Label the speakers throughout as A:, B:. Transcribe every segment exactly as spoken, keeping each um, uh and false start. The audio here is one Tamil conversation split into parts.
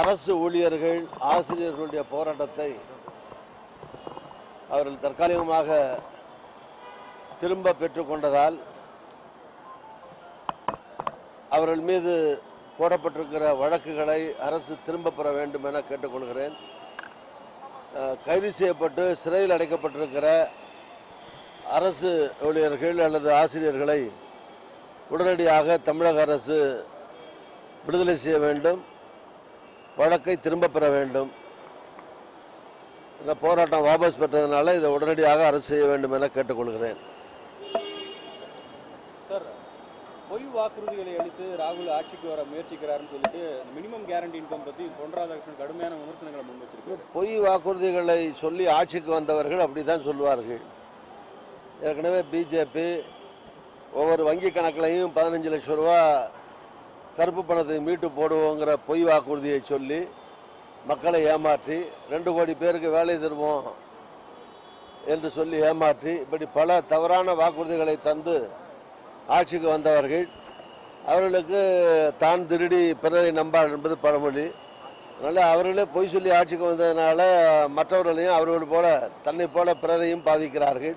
A: அரசு ஊழியர்கள் ஆசிரியர்களுடைய போராட்டத்தை அவர்கள் தற்காலிகமாக திரும்ப பெற்றுக்கொண்டதால் அவர்கள் மீது போடப்பட்டிருக்கிற வழக்குகளை அரசு திரும்ப பெற வேண்டும் என கேட்டுக்கொள்கிறேன். கைது செய்யப்பட்டு சிறையில் அடைக்கப்பட்டிருக்கிற அரசு ஊழியர்கள் அல்லது ஆசிரியர்களை உடனடியாக தமிழக அரசு விடுதலை செய்ய வேண்டும், வழக்கை திரும்ப பெற வேண்டும். இந்த போராட்டம் வாபஸ் பெற்றதுனால இதை உடனடியாக அரசு செய்ய வேண்டும் என கேட்டுக்கொள்கிறேன்.
B: சார், பொய் வாக்குறுதிகளை அளித்து ராகுல் ஆட்சிக்கு வர முயற்சிக்கிறாருன்னு சொல்லிட்டு மினிமம் கேரண்டி இன்கம் பற்றி பொன் ராதாகிருஷ்ணன் கடுமையான விமர்சனங்களை முன் வச்சிருக்காரு.
A: பொய் வாக்குறுதிகளை சொல்லி ஆட்சிக்கு வந்தவர்கள் அப்படி தான் சொல்வார்கள். ஏற்கனவே பிஜேபி ஒவ்வொரு வங்கி கணக்கிலையும் பதினஞ்சு லட்சம் ரூபா கருப்பு பணத்தை மீட்டு போடுவோங்கிற பொய் வாக்குறுதியை சொல்லி மக்களை ஏமாற்றி ரெண்டு கோடி பேருக்கு வேலை தருவோம் என்று சொல்லி ஏமாற்றி இப்படி பல தவறான வாக்குறுதிகளை தந்து ஆட்சிக்கு வந்தவர்கள். அவர்களுக்கு தான் திருடி பிறரை நம்பாள் என்பது பழமொழி. அதனால் அவர்களே பொய் சொல்லி ஆட்சிக்கு வந்ததுனால மற்றவர்களையும் அவர்கள் போல தன்னை போல பிறரையும் பாதிக்கிறார்கள்.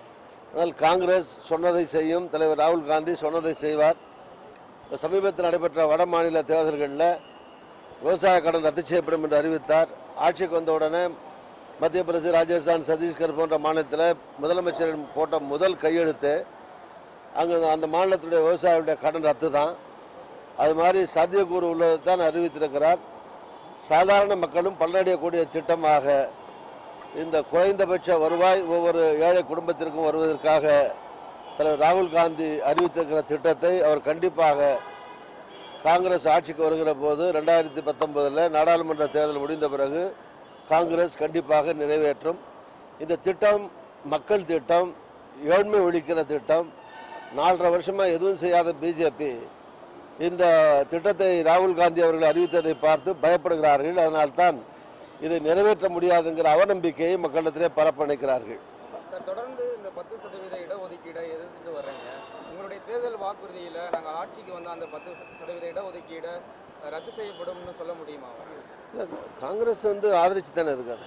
A: ஆனால் காங்கிரஸ் சொன்னதை செய்யும், தலைவர் ராகுல் காந்தி சொன்னதை செய்வார். சமீபத்தில் நடைபெற்ற வட மாநில தேர்தல்களில் விவசாய கடன் ரத்து செய்யப்படும் என்று அறிவித்தார். ஆட்சிக்கு வந்தவுடனே மத்திய பிரதேச, ராஜஸ்தான், சத்தீஸ்கர் போன்ற மாநிலத்தில் முதலமைச்சர் போட்ட முதல் கையெழுத்து அங்கே அந்த மாநிலத்துடைய விவசாயிகளுடைய கடன் ரத்து தான். அது மாதிரி சாத்தியக்கூறு உள்ளது தான் அறிவித்திருக்கிறார். சாதாரண மக்களும் பலனடையக்கூடிய திட்டமாக இந்த குறைந்தபட்ச வருவாய் ஒவ்வொரு ஏழை குடும்பத்திற்கும் வருவதற்காக தலைவர் ராகுல் காந்தி அறிவித்திருக்கிற திட்டத்தை அவர் கண்டிப்பாக காங்கிரஸ் ஆட்சிக்கு வருகிற போது ரெண்டாயிரத்தி பத்தொன்பதில் நாடாளுமன்ற தேர்தல் முடிந்த பிறகு காங்கிரஸ் கண்டிப்பாக நிறைவேற்றும். இந்த திட்டம் மக்கள் திட்டம், ஏழ்மை ஒழிக்கிற திட்டம். நாலரை வருஷமாக எதுவும் செய்யாத பிஜேபி இந்த திட்டத்தை ராகுல் காந்தி அவர்கள் அறிவித்ததை பார்த்து பயப்படுகிறார்கள். அதனால்தான் இதை நிறைவேற்ற முடியாதுங்கிற அவநம்பிக்கையை மக்களிடத்திலே பரப்பணிக்கிறார்கள்.
C: சார், தொடர்ந்து இந்த பத்து சதவீத இடஒதுக்கீடை எதிர்த்துட்டு வர்றீங்க. உங்களுடைய தேர்தல் வாக்குறுதியில் நாங்கள் ஆட்சிக்கு வந்த அந்த பத்து சதவீத இடஒதுக்கீடை ரத்து செய்யப்படும்னு சொல்ல முடியுமா?
A: இல்லை, காங்கிரஸ் வந்து ஆதரிச்சு தானே இருக்காது.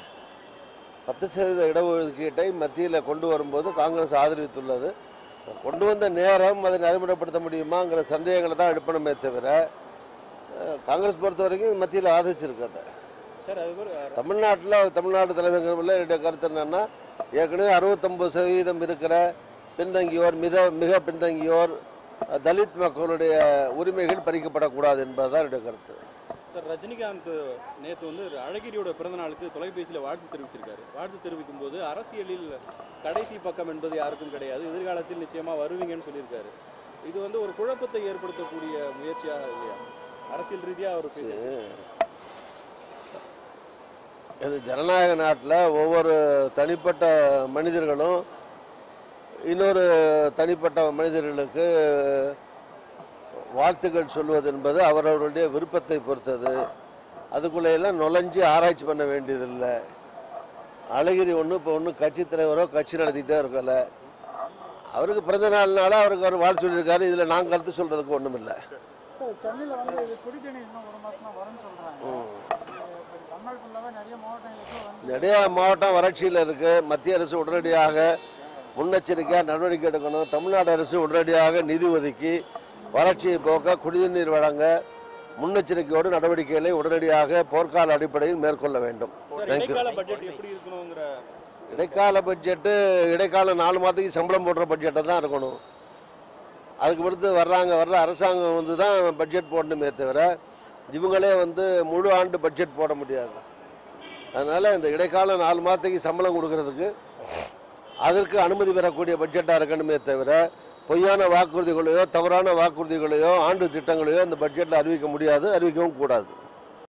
A: பத்து சதவீத இடஒதுக்கீட்டை மத்தியில் கொண்டு வரும்போது காங்கிரஸ் ஆதரித்துள்ளது. கொண்டு வந்த நேரம் அதை நடைமுறைப்படுத்த முடியுமாங்கிற சந்தேகங்களை தான் எழுப்பணுமே தவிர காங்கிரஸ் பொறுத்த வரைக்கும் மத்தியில் ஆதரிச்சிருக்காது.
B: சார், அது
A: தமிழ்நாட்டில் தமிழ்நாடு தலைவர்கள் என்னுடைய கருத்து என்னன்னா, ஏற்கனவே அறுபத்தொம்பது சதவீதம் இருக்கிற பின்தங்கியோர், மிக மிக பின்தங்கியோர், தலித் மக்களுடைய உரிமைகள் பறிக்கப்படக்கூடாது என்பதுதான் என்னுடைய கருத்து.
B: சார், ரஜினிகாந்த் நேற்று வந்து அழகிரியோட பிறந்த நாளுக்கு தொலைபேசியில் வாழ்த்து தெரிவிச்சிருக்காரு. வாழ்த்து தெரிவிக்கும் போது அரசியலில் கடைசி பக்கம் என்பது யாருக்கும் கிடையாது, எதிர்காலத்தில் நிச்சயமாக வருவீங்கன்னு சொல்லியிருக்காரு. இது வந்து ஒரு குழப்பத்தை ஏற்படுத்தக்கூடிய முயற்சியாக இல்லையா? அரசியல் ரீதியாக அவர்
A: இது ஜனநாயக நாட்டில் ஒவ்வொரு தனிப்பட்ட மனிதர்களும் இன்னொரு தனிப்பட்ட மனிதர்களுக்கு வாழ்த்துக்கள் சொல்வது என்பது அவரவர்களுடைய விருப்பத்தை பொறுத்தது. அதுக்குள்ளேயெல்லாம் நுழைஞ்சி ஆராய்ச்சி பண்ண வேண்டியதில்லை. அழகிரி ஒன்று இப்போ ஒன்றும் கட்சி தலைவரோ கட்சி நடத்திக்கிட்டே இருக்கல. அவருக்கு பிறந்த நாள்னால அவருக்கு அவர் வாழ்த்து சொல்லியிருக்காரு. இதில் நான் கருத்து சொல்கிறதுக்கு ஒன்றும் இல்லை. நிறைய மாவட்டம் வறட்சியில் இருக்குது. மத்திய அரசு உடனடியாக முன்னெச்சரிக்கையாக நடவடிக்கை எடுக்கணும். தமிழ்நாடு அரசு உடனடியாக நிதி ஒதுக்கி வறட்சியை போக்க குடிநீர் வழங்க முன்னெச்சரிக்கையோடு நடவடிக்கைகளை உடனடியாக போர்க்கால அடிப்படையில் மேற்கொள்ள வேண்டும். இடைக்கால பட்ஜெட்டு இடைக்கால நாலு மாதத்துக்கு சம்பளம் போடுற பட்ஜெட்டை தான் இருக்கணும். அதுக்கு பொறுத்து வர்றாங்க வர்ற அரசாங்கம் வந்து தான் பட்ஜெட் போடணுமே தவிர இவங்களே வந்து முழு ஆண்டு பட்ஜெட் போட முடியாது. அதனால் இந்த இடைக்கால நாலு மாதத்துக்கு சம்பளம் கொடுக்கறதுக்கு அதற்கு அனுமதி பெறக்கூடிய பட்ஜெட்டாக இருக்கணுமே தவிர பொய்யான வாக்குறுதிகளையோ தவறான வாக்குறுதிகளையோ ஆண்டு திட்டங்களையோ இந்த பட்ஜெட்டில் அறிவிக்க முடியாது, அறிவிக்கவும் கூடாது.